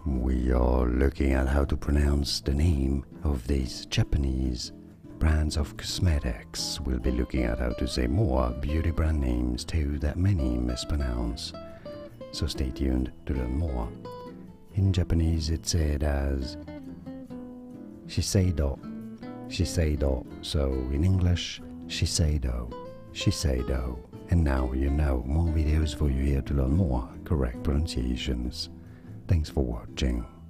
we are looking at how to pronounce the name of these Japanese brands of cosmetics. We'll be looking at how to say more beauty brand names too that many mispronounce. So stay tuned to learn more. In Japanese it's said as Shiseido, Shiseido. So in English, Shiseido, Shiseido. And now you know, more videos for you here to learn more correct pronunciations. Thanks for watching.